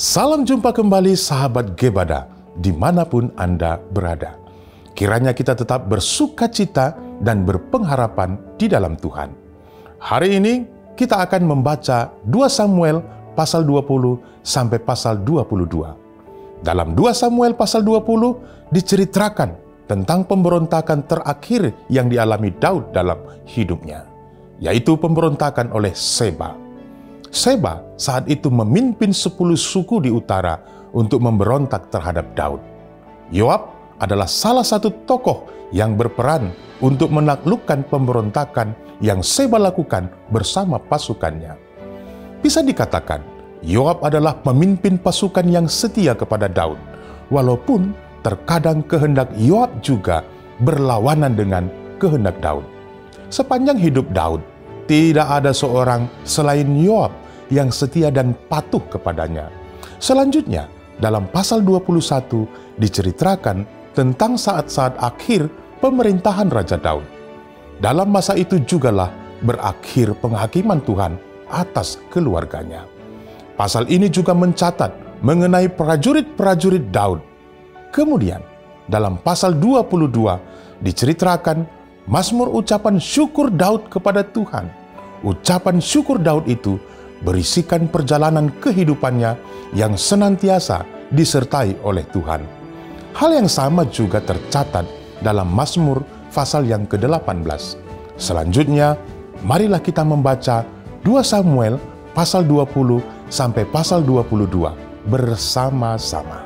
Salam jumpa kembali sahabat Gebada, dimanapun Anda berada. Kiranya kita tetap bersukacita dan berpengharapan di dalam Tuhan. Hari ini kita akan membaca 2 Samuel pasal 20 sampai pasal 22. Dalam 2 Samuel pasal 20 diceritakan tentang pemberontakan terakhir yang dialami Daud dalam hidupnya, yaitu pemberontakan oleh Seba. Seba saat itu memimpin 10 suku di utara untuk memberontak terhadap Daud. Yoab adalah salah satu tokoh yang berperan untuk menaklukkan pemberontakan yang Seba lakukan bersama pasukannya. Bisa dikatakan, Yoab adalah pemimpin pasukan yang setia kepada Daud, walaupun terkadang kehendak Yoab juga berlawanan dengan kehendak Daud. Sepanjang hidup Daud, tidak ada seorang selain Yoab yang setia dan patuh kepadanya. Selanjutnya, dalam pasal 21 diceritakan tentang saat-saat akhir pemerintahan Raja Daud. Dalam masa itu jugalah berakhir penghakiman Tuhan atas keluarganya. Pasal ini juga mencatat mengenai prajurit-prajurit Daud. Kemudian, dalam pasal 22 diceritakan mazmur ucapan syukur Daud kepada Tuhan. Ucapan syukur Daud itu berisikan perjalanan kehidupannya yang senantiasa disertai oleh Tuhan. Hal yang sama juga tercatat dalam Mazmur pasal yang ke-18. Selanjutnya, marilah kita membaca 2 Samuel pasal 20 sampai pasal 22 bersama-sama.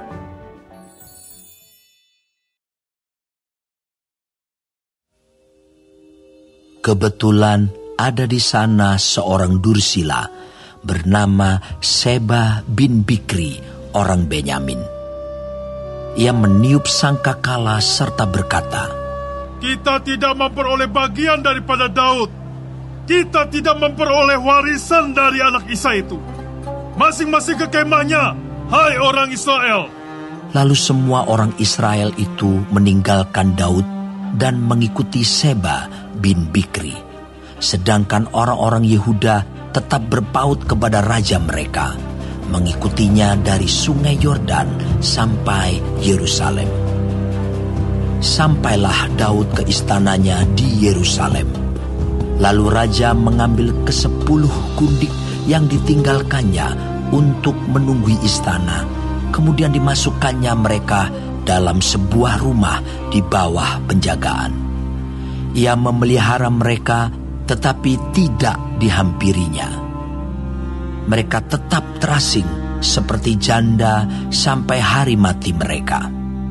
Kebetulan ada di sana seorang dursila bernama Seba bin Bikri, orang Benyamin. Ia meniup sangkakala serta berkata, "Kita tidak memperoleh bagian daripada Daud. Kita tidak memperoleh warisan dari anak Isai itu. Masing-masing ke kemahnya, hai orang Israel." Lalu semua orang Israel itu meninggalkan Daud dan mengikuti Seba bin Bikri. Sedangkan orang-orang Yehuda tetap berpaut kepada raja mereka, mengikutinya dari sungai Yordan sampai Yerusalem. Sampailah Daud ke istananya di Yerusalem. Lalu raja mengambil ke-10 gundik yang ditinggalkannya untuk menunggui istana. Kemudian dimasukkannya mereka dalam sebuah rumah di bawah penjagaan. Ia memelihara mereka tetapi tidak dihampirinya. Mereka tetap terasing seperti janda sampai hari mati mereka.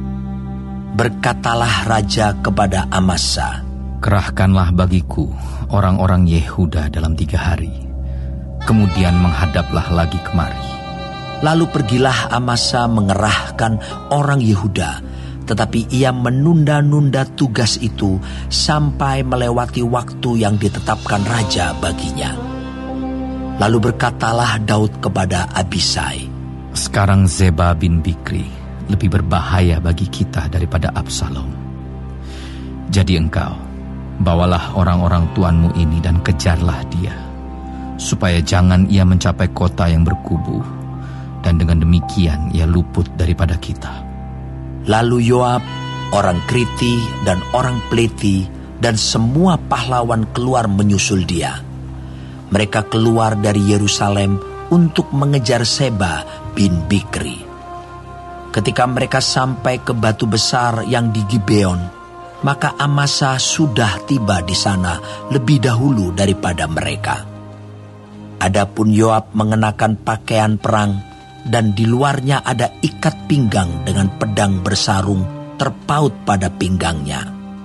Berkatalah raja kepada Amasa, "Kerahkanlah bagiku orang-orang Yehuda dalam 3 hari. Kemudian menghadaplah lagi kemari." Lalu pergilah Amasa mengerahkan orang Yehuda, tetapi ia menunda-nunda tugas itu sampai melewati waktu yang ditetapkan raja baginya. Lalu berkatalah Daud kepada Abisai, "Sekarang Seba bin Bikri lebih berbahaya bagi kita daripada Absalom. Jadi engkau, bawalah orang-orang tuanmu ini dan kejarlah dia, supaya jangan ia mencapai kota yang berkubu, dan dengan demikian ia luput daripada kita." Lalu Yoab, orang Kriti dan orang Pleti dan semua pahlawan keluar menyusul dia. Mereka keluar dari Yerusalem untuk mengejar Seba bin Bikri. Ketika mereka sampai ke batu besar yang di Gibeon, maka Amasa sudah tiba di sana lebih dahulu daripada mereka. Adapun Yoab mengenakan pakaian perang, dan di luarnya ada ikat pinggang dengan pedang bersarung terpaut pada pinggangnya.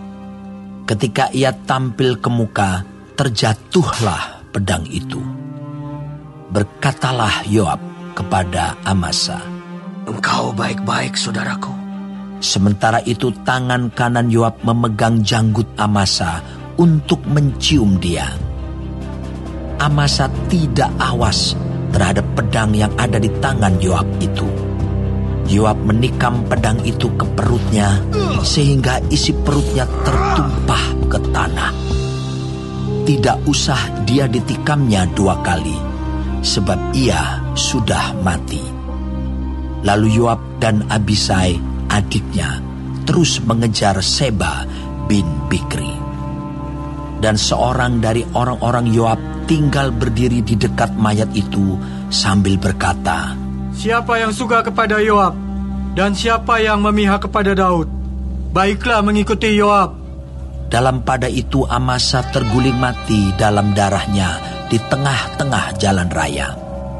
Ketika ia tampil ke muka, terjatuhlah pedang itu. Berkatalah Yoab kepada Amasa, "Engkau baik-baik, saudaraku." Sementara itu tangan kanan Yoab memegang janggut Amasa untuk mencium dia. Amasa tidak awas terhadap pedang yang ada di tangan Yoab itu. Yoab menikam pedang itu ke perutnya sehingga isi perutnya tertumpah ke tanah. Tidak usah dia ditikamnya 2 kali, sebab ia sudah mati. Lalu Yoab dan Abisai, adiknya, terus mengejar Seba bin Bikri. Dan seorang dari orang-orang Yoab tinggal berdiri di dekat mayat itu sambil berkata, "Siapa yang suka kepada Yoab dan siapa yang memihak kepada Daud, baiklah mengikuti Yoab." Dalam pada itu Amasa terguling mati dalam darahnya di tengah-tengah jalan raya.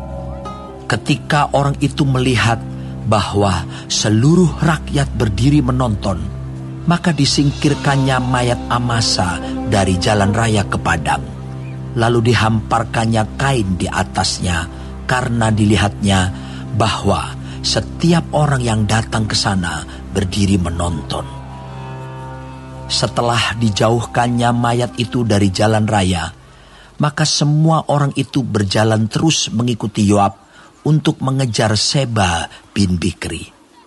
Ketika orang itu melihat bahwa seluruh rakyat berdiri menonton, maka disingkirkannya mayat Amasa dari jalan raya ke padang. Lalu dihamparkannya kain di atasnya, karena dilihatnya bahwa setiap orang yang datang ke sana berdiri menonton. Setelah dijauhkannya mayat itu dari jalan raya, maka semua orang itu berjalan terus mengikuti Yoab untuk mengejar Seba bin Bikri.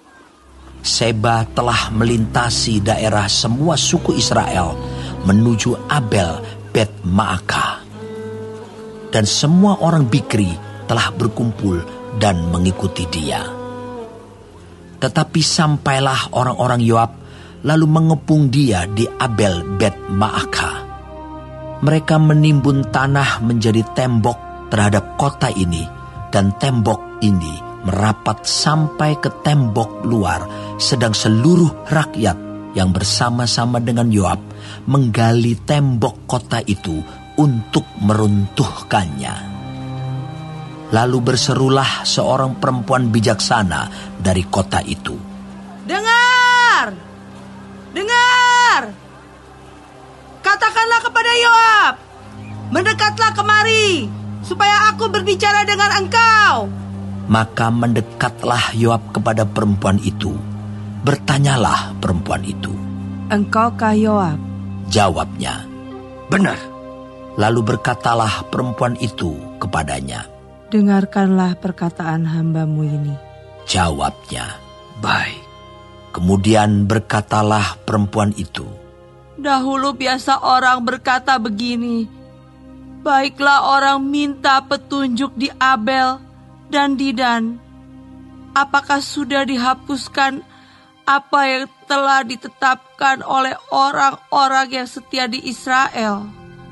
Seba telah melintasi daerah semua suku Israel menuju Abel Bet Maakah. Dan semua orang Bikri telah berkumpul dan mengikuti dia. Tetapi sampailah orang-orang Yoab lalu mengepung dia di Abel Bet Maakah. Mereka menimbun tanah menjadi tembok terhadap kota ini, dan tembok ini merapat sampai ke tembok luar, sedang seluruh rakyat yang bersama-sama dengan Yoab menggali tembok kota itu untuk meruntuhkannya. Lalu berserulah seorang perempuan bijaksana dari kota itu, "Dengar! Dengar! Katakanlah kepada Yoab, mendekatlah kemari, supaya aku berbicara dengan engkau." Maka mendekatlah Yoab kepada perempuan itu. Bertanyalah perempuan itu, "Engkaukah Yoab?" Jawabnya, "Benar." Lalu berkatalah perempuan itu kepadanya, "Dengarkanlah perkataan hambamu ini." Jawabnya, "Baik." Kemudian berkatalah perempuan itu, "Dahulu biasa orang berkata begini, baiklah orang minta petunjuk di Abel dan di Dan. Apakah sudah dihapuskan apa yang telah ditetapkan oleh orang-orang yang setia di Israel?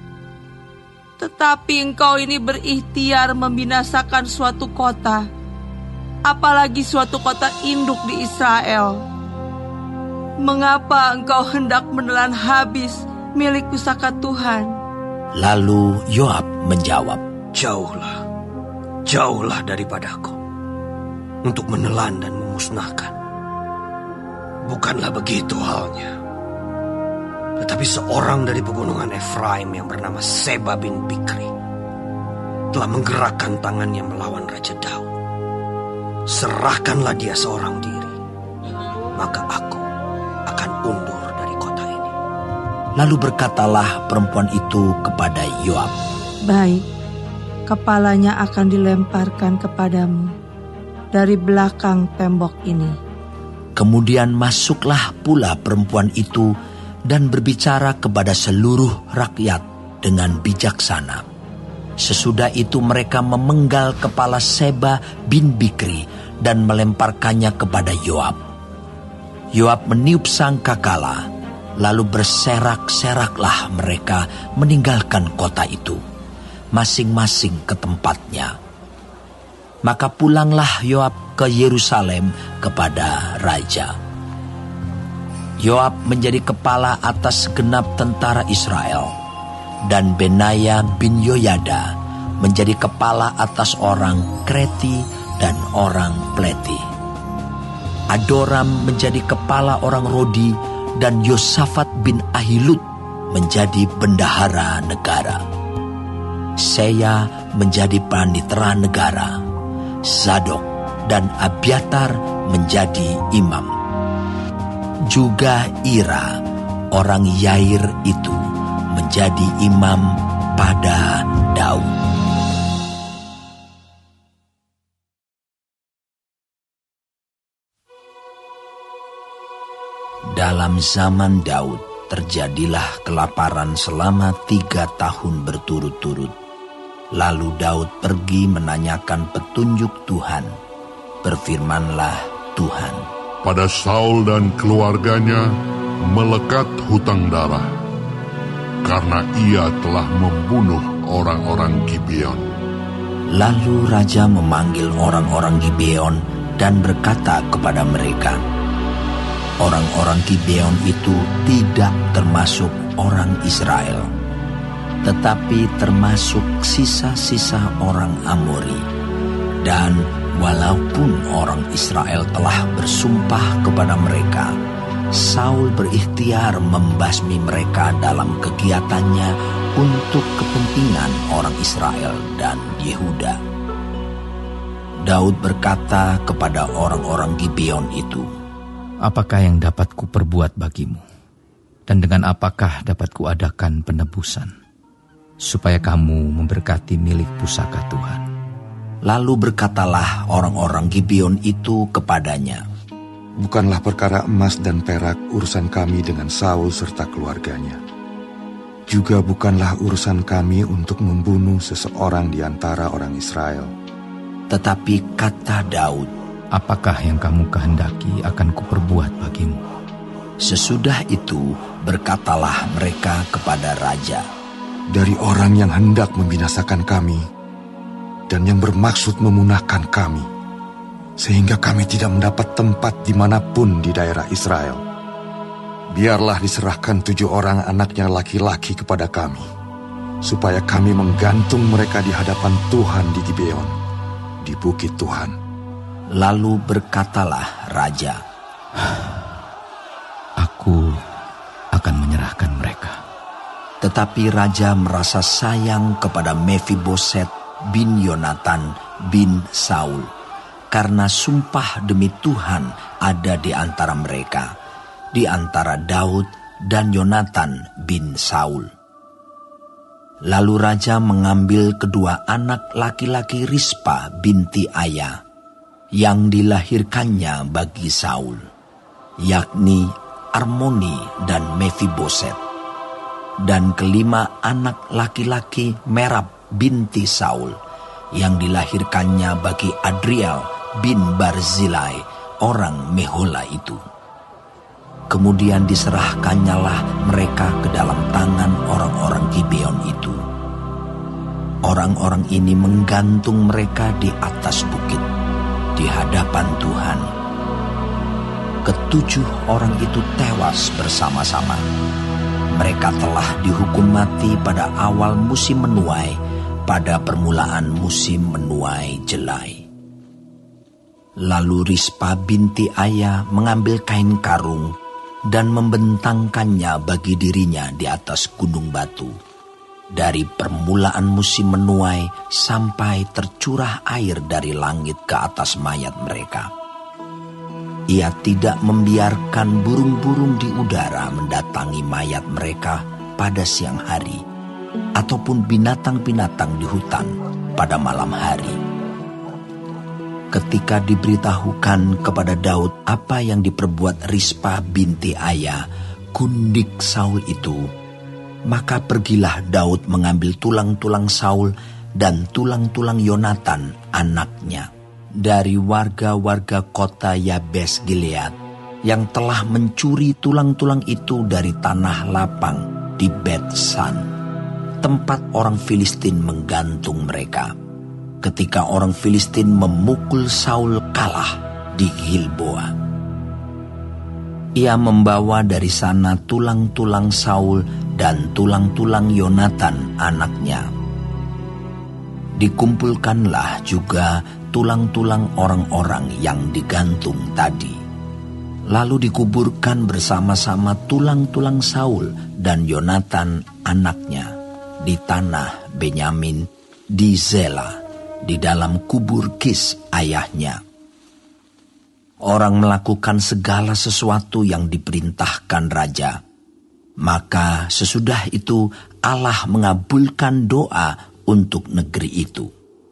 Tetapi engkau ini berikhtiar membinasakan suatu kota, apalagi suatu kota induk di Israel. Mengapa engkau hendak menelan habis milik pusaka Tuhan?" Lalu Yoab menjawab, Jauhlah daripadaku untuk menelan dan memusnahkan. Bukanlah begitu halnya. Tetapi seorang dari pegunungan Efraim yang bernama Seba bin Bikri telah menggerakkan tangannya melawan Raja Daud. Serahkanlah dia seorang diri, maka aku akan undur dari kota ini. Lalu berkatalah perempuan itu kepada Yoab, "Baik, kepalanya akan dilemparkan kepadamu dari belakang tembok ini." Kemudian masuklah pula perempuan itu dan berbicara kepada seluruh rakyat dengan bijaksana. Sesudah itu mereka memenggal kepala Seba bin Bikri dan melemparkannya kepada Yoab. Yoab meniup sangkakala, lalu berserak-seraklah mereka meninggalkan kota itu, masing-masing ke tempatnya. Maka pulanglah Yoab ke Yerusalem kepada raja. Yoab menjadi kepala atas segenap tentara Israel, dan Benaya bin Yoyada menjadi kepala atas orang Kreti dan orang Pleti. Adoram menjadi kepala orang Rodi, dan Yosafat bin Ahilud menjadi bendahara negara. Seya menjadi panitera negara. Zadok dan Abiatar menjadi imam. Juga Ira, orang Yair itu, menjadi imam pada Daud. Dalam zaman Daud terjadilah kelaparan selama 3 tahun berturut-turut. Lalu Daud pergi menanyakan petunjuk Tuhan. Berfirmanlah Tuhan, pada Saul dan keluarganya melekat hutang darah, karena ia telah membunuh orang-orang Gibeon. Lalu raja memanggil orang-orang Gibeon dan berkata kepada mereka, orang-orang Gibeon itu tidak termasuk orang Israel, tetapi termasuk sisa-sisa orang Amori. Dan walaupun orang Israel telah bersumpah kepada mereka, Saul berikhtiar membasmi mereka dalam kegiatannya untuk kepentingan orang Israel dan Yehuda. Daud berkata kepada orang-orang Gibeon itu, apakah yang dapat kuperbuat bagimu? Dan dengan apakah dapat kuadakan penebusan, supaya kamu memberkati milik pusaka Tuhan? Lalu berkatalah orang-orang Gibeon itu kepadanya, bukanlah perkara emas dan perak urusan kami dengan Saul serta keluarganya. Juga bukanlah urusan kami untuk membunuh seseorang di antara orang Israel. Tetapi kata Daud, apakah yang kamu kehendaki akan kuperbuat bagimu? Sesudah itu berkatalah mereka kepada raja, dari orang yang hendak membinasakan kami dan yang bermaksud memunahkan kami, sehingga kami tidak mendapat tempat dimanapun di daerah Israel. Biarlah diserahkan 7 orang anaknya laki-laki kepada kami, supaya kami menggantung mereka di hadapan Tuhan di Gibeon, di bukit Tuhan. Lalu berkatalah raja, aku akan menyerahkan mereka. Tetapi raja merasa sayang kepada Mephiboset bin Yonatan bin Saul, karena sumpah demi Tuhan ada di antara mereka, di antara Daud dan Yonatan bin Saul. Lalu raja mengambil kedua anak laki-laki Rispa binti Aya, yang dilahirkannya bagi Saul, yakni Armoni dan Mephiboset, dan kelima anak laki-laki Merab binti Saul, yang dilahirkannya bagi Adriel bin Barzilai, orang Mehola itu. Kemudian diserahkannyalah mereka ke dalam tangan orang-orang Gibeon itu. Orang-orang ini menggantung mereka di atas bukit, di hadapan Tuhan. Ketujuh orang itu tewas bersama-sama. Mereka telah dihukum mati pada awal musim menuai, pada permulaan musim menuai jelai. Lalu Rispa binti Aya mengambil kain karung dan membentangkannya bagi dirinya di atas gunung batu, dari permulaan musim menuai sampai tercurah air dari langit ke atas mayat mereka. Ia tidak membiarkan burung-burung di udara mendatangi mayat mereka pada siang hari, ataupun binatang-binatang di hutan pada malam hari. Ketika diberitahukan kepada Daud apa yang diperbuat Rispa binti Aya, gundik Saul itu, maka pergilah Daud mengambil tulang-tulang Saul dan tulang-tulang Yonatan anaknya dari warga-warga kota Yabes Gilead, yang telah mencuri tulang-tulang itu dari tanah lapang di Bet-San, tempat orang Filistin menggantung mereka, ketika orang Filistin memukul Saul kalah di Gilboa. Ia membawa dari sana tulang-tulang Saul dan tulang-tulang Yonatan anaknya. Dikumpulkanlah juga tulang-tulang orang-orang yang digantung tadi. Lalu dikuburkan bersama-sama tulang-tulang Saul dan Yonatan anaknya di tanah Benyamin di Zela, di dalam kubur Kis ayahnya. Orang melakukan segala sesuatu yang diperintahkan raja. Maka sesudah itu Allah mengabulkan doa untuk negeri itu.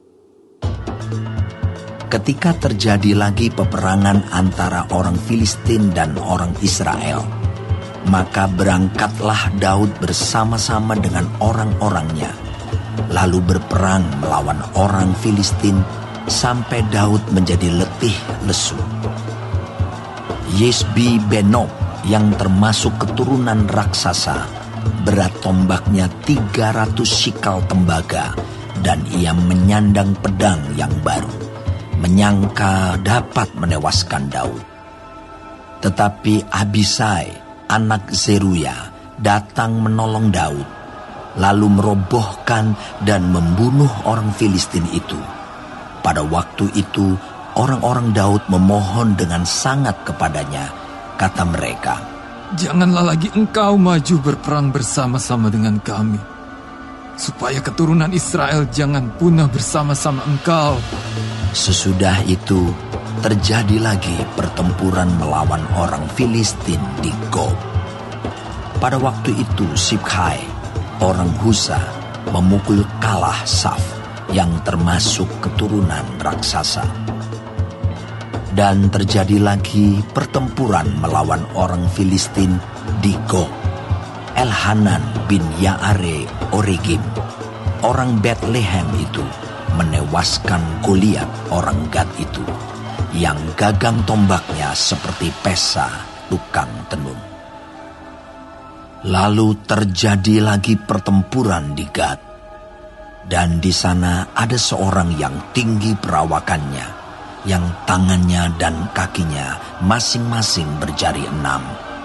Ketika terjadi lagi peperangan antara orang Filistin dan orang Israel, maka berangkatlah Daud bersama-sama dengan orang-orangnya, lalu berperang melawan orang Filistin sampai Daud menjadi letih lesu. Yesbi Benob yang termasuk keturunan raksasa, berat tombaknya 300 sikal tembaga, dan ia menyandang pedang yang baru, menyangka dapat menewaskan Daud. Tetapi Abisai, anak Zeruya, datang menolong Daud, lalu merobohkan dan membunuh orang Filistin itu. Pada waktu itu, orang-orang Daud memohon dengan sangat kepadanya. Kata mereka, "Janganlah lagi engkau maju berperang bersama-sama dengan kami, supaya keturunan Israel jangan punah bersama-sama engkau." Sesudah itu, terjadi lagi pertempuran melawan orang Filistin di Gob. Pada waktu itu Sibkai, orang Husa, memukul kalah Saf, yang termasuk keturunan raksasa. Dan terjadi lagi pertempuran melawan orang Filistin di Gob. Elhanan bin Yaare Oregim, orang Bethlehem itu, menewaskan Goliat orang Gad itu, yang gagang tombaknya seperti pesa tukang tenun. Lalu terjadi lagi pertempuran di Gad, dan di sana ada seorang yang tinggi perawakannya, yang tangannya dan kakinya masing-masing berjari 6,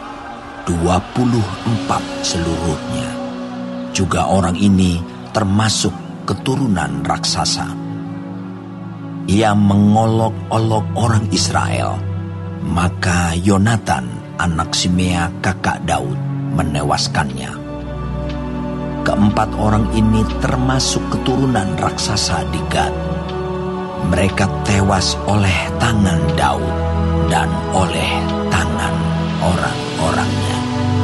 24 seluruhnya. Juga orang ini termasuk keturunan raksasa. Ia mengolok-olok orang Israel. Maka Yonatan, anak Simea kakak Daud, menewaskannya. Keempat orang ini termasuk keturunan raksasa di Gad. Mereka tewas oleh tangan Daud dan oleh tangan orang-orangnya.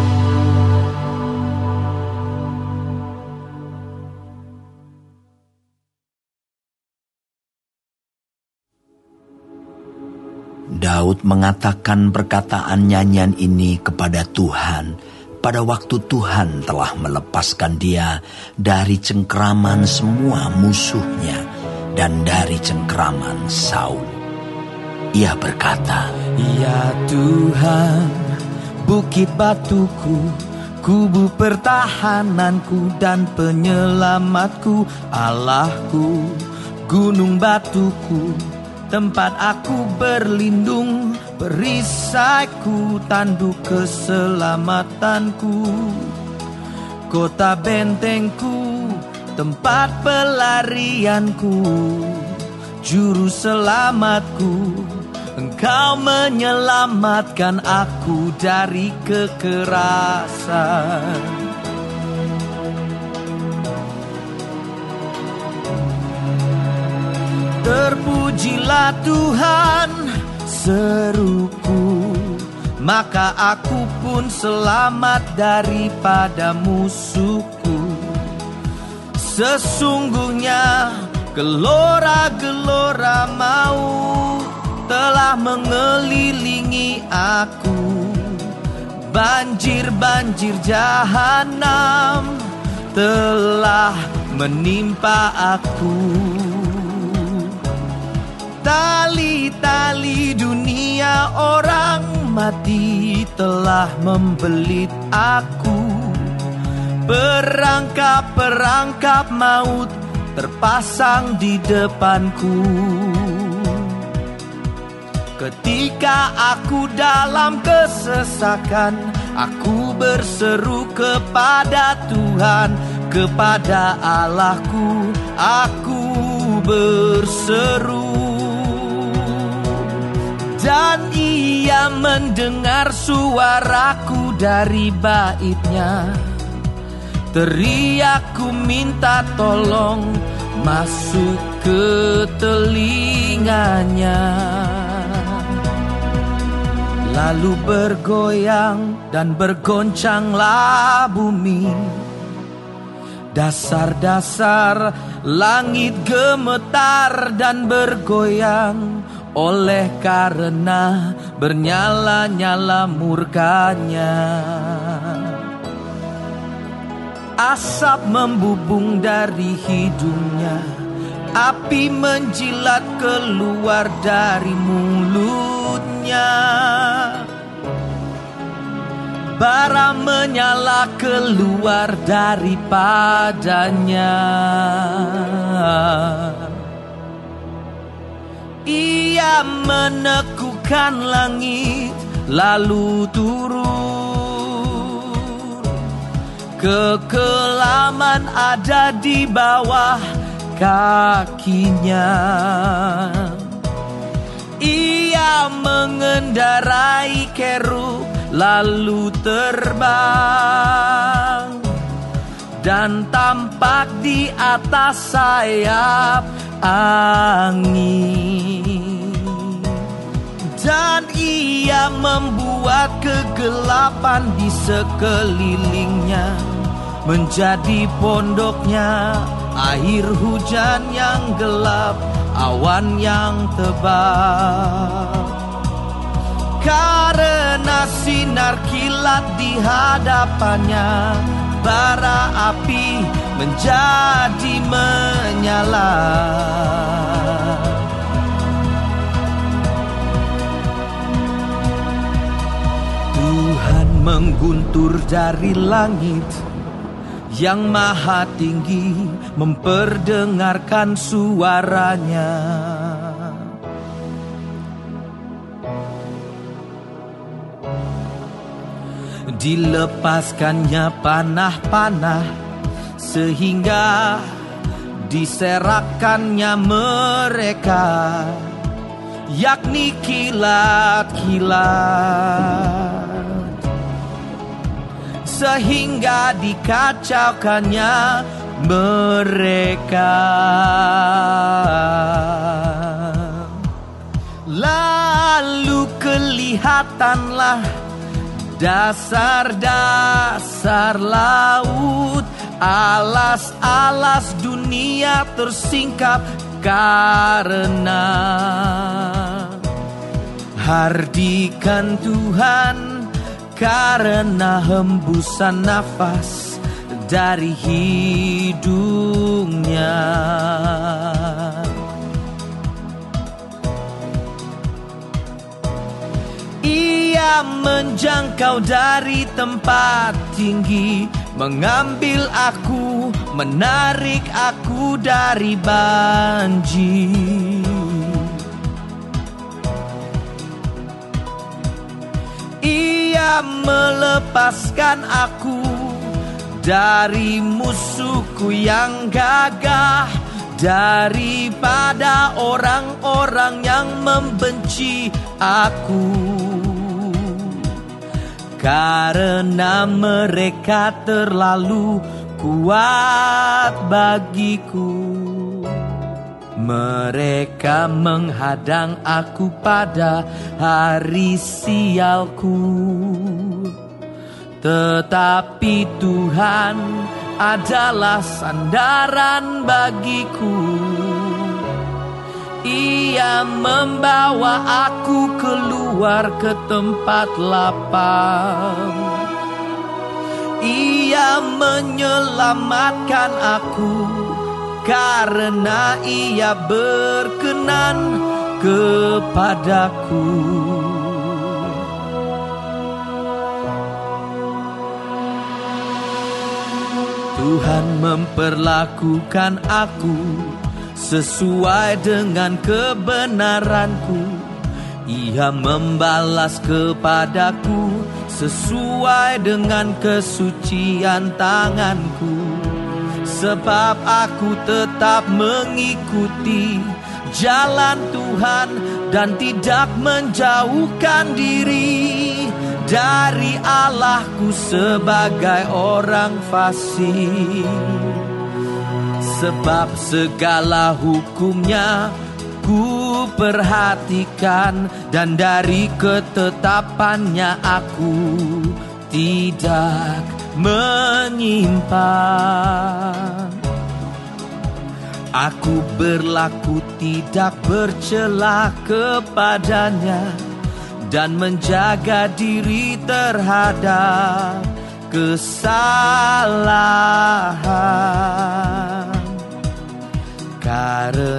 Daud mengatakan perkataan nyanyian ini kepada Tuhan pada waktu Tuhan telah melepaskan dia dari cengkeraman semua musuhnya dan dari cengkeraman Saul. Ia berkata, "Ya Tuhan, bukit batuku, kubu pertahananku dan penyelamatku, Allahku, gunung batuku, tempat aku berlindung, perisaiku, tanduk keselamatanku, kota bentengku, tempat pelarianku, juru selamatku. Engkau menyelamatkan aku dari kekerasan. Terpujilah Tuhan, seruku, maka aku pun selamat daripada musuhku. Sesungguhnya gelora-gelora maut telah mengelilingi aku. Banjir-banjir jahanam telah menimpa aku. Tali-tali dunia orang mati telah membelit aku. Perangkap-perangkap maut terpasang di depanku. Ketika aku dalam kesesakan, aku berseru kepada Tuhan, kepada Allahku, aku berseru. Dan ia mendengar suaraku dari baitnya. Teriakku minta tolong masuk ke telinganya. Lalu bergoyang dan bergoncanglah bumi. Dasar-dasar langit gemetar dan bergoyang, oleh karena bernyala-nyala murkanya. Asap membubung dari hidungnya, api menjilat keluar dari mulutnya, bara menyala keluar daripadanya. Ia menekukan langit lalu turun, kekelaman ada di bawah kakinya. Ia mengendarai kerub lalu terbang, dan tampak di atas sayap angin. Dan ia membuat kegelapan di sekelilingnya menjadi pondoknya, air hujan yang gelap, awan yang tebal. Karena sinar kilat di hadapannya, bara api menjadi menyala. Tuhan mengguntur dari langit yang maha tinggi, memperdengarkan suaranya. Dilepaskannya panah-panah sehingga diserakkannya mereka, yakni kilat-kilat, sehingga dikacaukannya mereka. Lalu kelihatanlah dasar-dasar laut, alas-alas dunia tersingkap karena hardikan Tuhan, karena hembusan nafas dari hidungnya. Ia menjangkau dari tempat tinggi, mengambil aku, menarik aku dari banjir. Ia melepaskan aku dari musuhku yang gagah, daripada orang-orang yang membenci aku. Karena mereka terlalu kuat bagiku, mereka menghadang aku pada hari sialku. Tetapi Tuhan adalah sandaran bagiku, Ia membawa aku keluar ke tempat lapang. Ia menyelamatkan aku, karena Ia berkenan kepadaku. Tuhan memperlakukan aku sesuai dengan kebenaranku. Ia membalas kepadaku sesuai dengan kesucian tanganku. Sebab aku tetap mengikuti jalan Tuhan dan tidak menjauhkan diri dari Allahku sebagai orang fasik. Sebab segala hukumnya ku perhatikan, dan dari ketetapannya aku tidak menyimpang. Aku berlaku tidak bercela kepadanya, dan menjaga diri terhadap kesalahan. Karena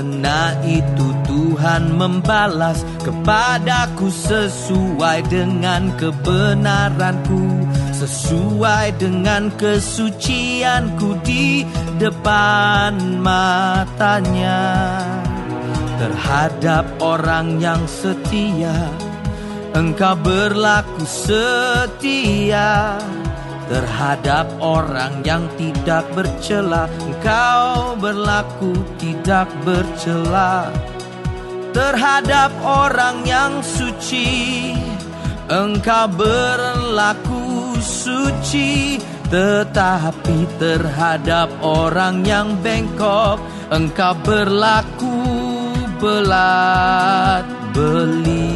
membalas kepadaku sesuai dengan kebenaranku, sesuai dengan kesucianku di depan matanya. Terhadap orang yang setia, Engkau berlaku setia. Terhadap orang yang tidak bercela, Engkau berlaku tidak bercela. Terhadap orang yang suci, Engkau berlaku suci. Tetapi terhadap orang yang bengkok, Engkau berlaku belat beli.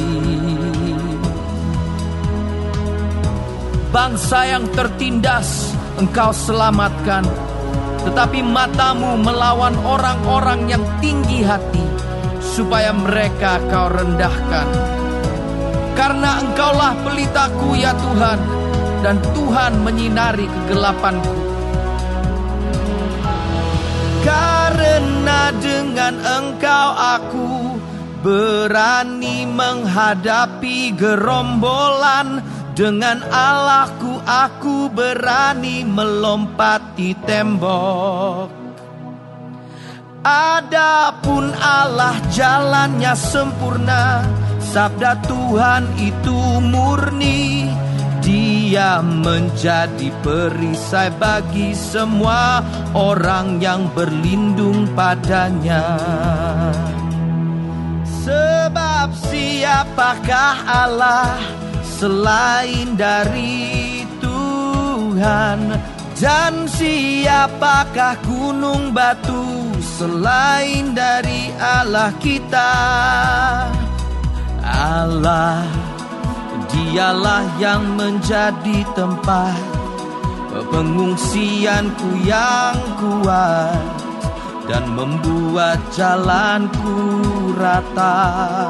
Bangsa yang tertindas Engkau selamatkan, tetapi matamu melawan orang-orang yang tinggi hati, supaya mereka Kau rendahkan. Karena Engkaulah pelitaku ya Tuhan, dan Tuhan menyinari kegelapanku. Karena dengan Engkau aku berani menghadapi gerombolan. Dengan Allahku aku berani melompati tembok. Adapun Allah jalannya sempurna, sabda Tuhan itu murni. Dia menjadi perisai bagi semua orang yang berlindung padanya. Sebab siapakah Allah selain dari Tuhan, dan siapakah gunung batu selain dari Allah kita? Allah, Dialah yang menjadi tempat pengungsianku yang kuat, dan membuat jalanku rata,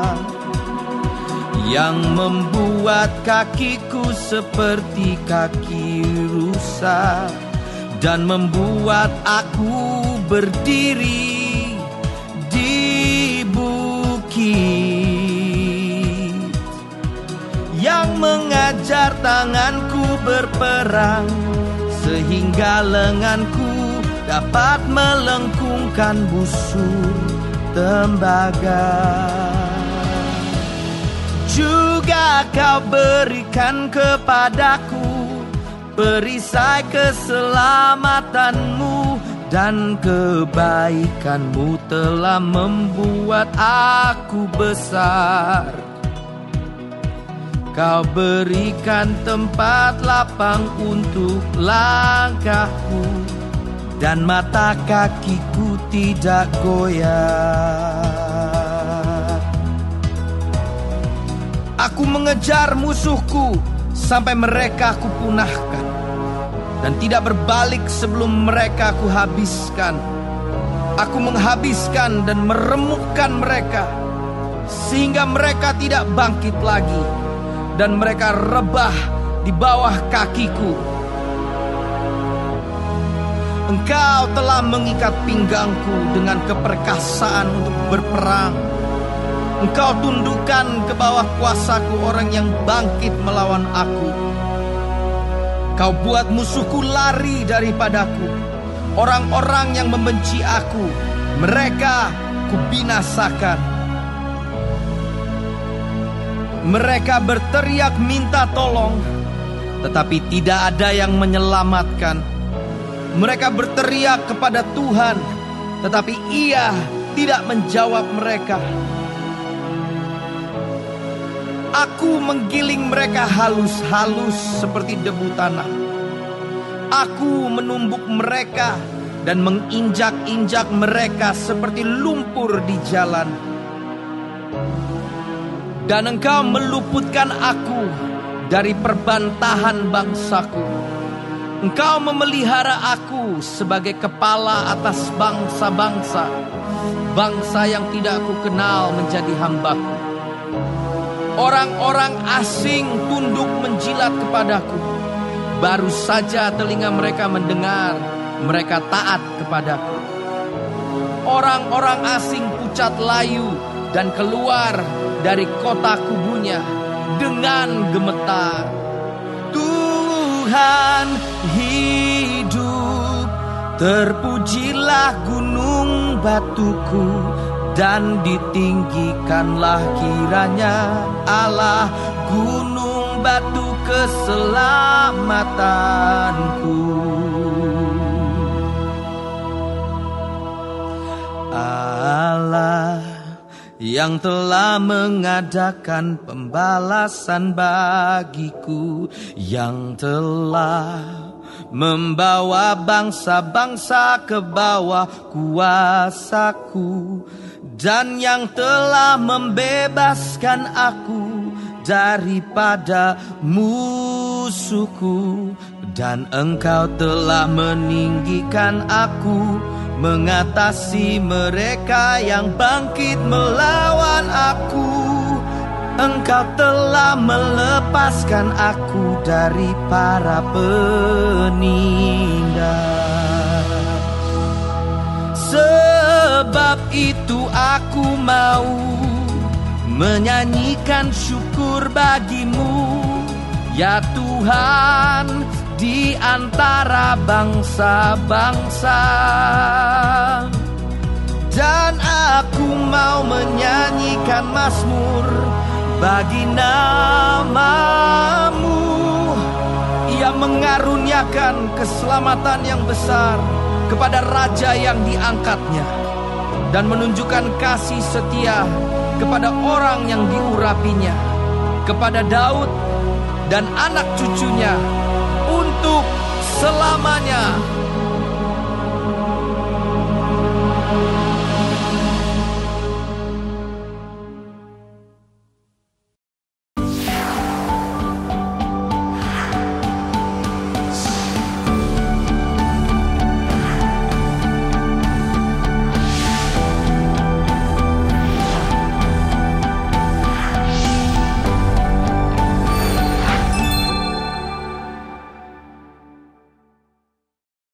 yang membuat kakiku seperti kaki rusa, dan membuat aku berdiri di bukit, yang mengajar tanganku berperang, sehingga lenganku dapat melengkungkan busur tembaga. Juga Kau berikan kepadaku perisai keselamatanmu, dan kebaikanmu telah membuat aku besar. Kau berikan tempat lapang untuk langkahku, dan mata kakiku tidak goyah. Aku mengejar musuhku sampai mereka aku punahkan, dan tidak berbalik sebelum mereka aku habiskan. Aku menghabiskan dan meremukkan mereka, sehingga mereka tidak bangkit lagi, dan mereka rebah di bawah kakiku. Engkau telah mengikat pinggangku dengan keperkasaan untuk berperang. Engkau tundukkan ke bawah kuasaku orang yang bangkit melawan aku. Kau buat musuhku lari daripadaku. Orang-orang yang membenci aku, mereka kubinasakan. Mereka berteriak minta tolong, tetapi tidak ada yang menyelamatkan. Mereka berteriak kepada Tuhan, tetapi Ia tidak menjawab mereka. Aku menggiling mereka halus-halus seperti debu tanah. Aku menumbuk mereka dan menginjak-injak mereka seperti lumpur di jalan. Dan Engkau meluputkan aku dari perbantahan bangsaku. Engkau memelihara aku sebagai kepala atas bangsa-bangsa. Bangsa yang tidak aku kenal menjadi hambaku. Orang-orang asing tunduk menjilat kepadaku. Baru saja telinga mereka mendengar, mereka taat kepadaku. Orang-orang asing pucat layu dan keluar dari kota kubunya dengan gemetar. Tuhan hidup, terpujilah gunung batuku, dan ditinggikanlah kiranya Allah, gunung batu keselamatanku. Allah yang telah mengadakan pembalasan bagiku, yang telah membawa bangsa-bangsa ke bawah kuasaku, dan yang telah membebaskan aku daripada musuhku. Dan Engkau telah meninggikan aku mengatasi mereka yang bangkit melawan aku. Engkau telah melepaskan aku dari para penindas. Sebab itu aku mau menyanyikan syukur bagimu, ya Tuhan, di antara bangsa-bangsa. Dan aku mau menyanyikan mazmur bagi nama-Mu. Ia mengaruniakan keselamatan yang besar kepada raja yang diangkatnya, dan menunjukkan kasih setia kepada orang yang diurapinya, kepada Daud dan anak cucunya untuk selamanya.